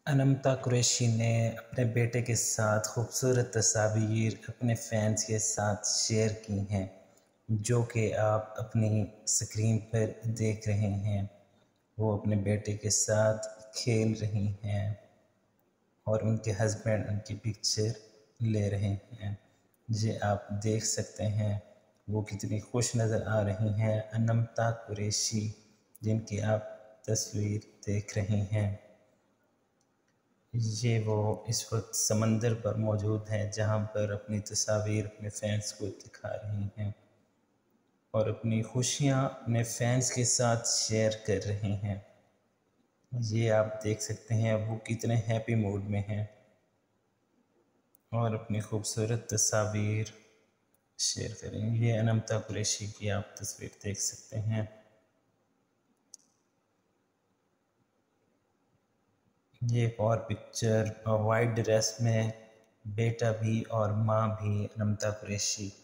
अनमता कुरैशी ने अपने बेटे के साथ खूबसूरत तस्वीर अपने फैंस के साथ शेयर की हैं, जो कि आप अपनी स्क्रीन पर देख रहे हैं। वो अपने बेटे के साथ खेल रही हैं और उनके हस्बैंड उनकी पिक्चर ले रहे हैं। ये आप देख सकते हैं वो कितनी खुश नज़र आ रही हैं। अनमता कुरैशी, जिनकी आप तस्वीर देख रहे हैं, ये वो इस वक्त समंदर पर मौजूद हैं, जहाँ पर अपनी तस्वीर अपने फैंस को दिखा रही हैं और अपनी खुशियाँ अपने फैंस के साथ शेयर कर रही हैं। ये आप देख सकते हैं वो कितने हैप्पी मूड में हैं और अपनी खूबसूरत तस्वीर शेयर करें। ये अनमता कुरैशी की आप तस्वीर देख सकते हैं। ये एक और पिक्चर वाइट ड्रेस में बेटा भी और माँ भी अनमता कुरैशी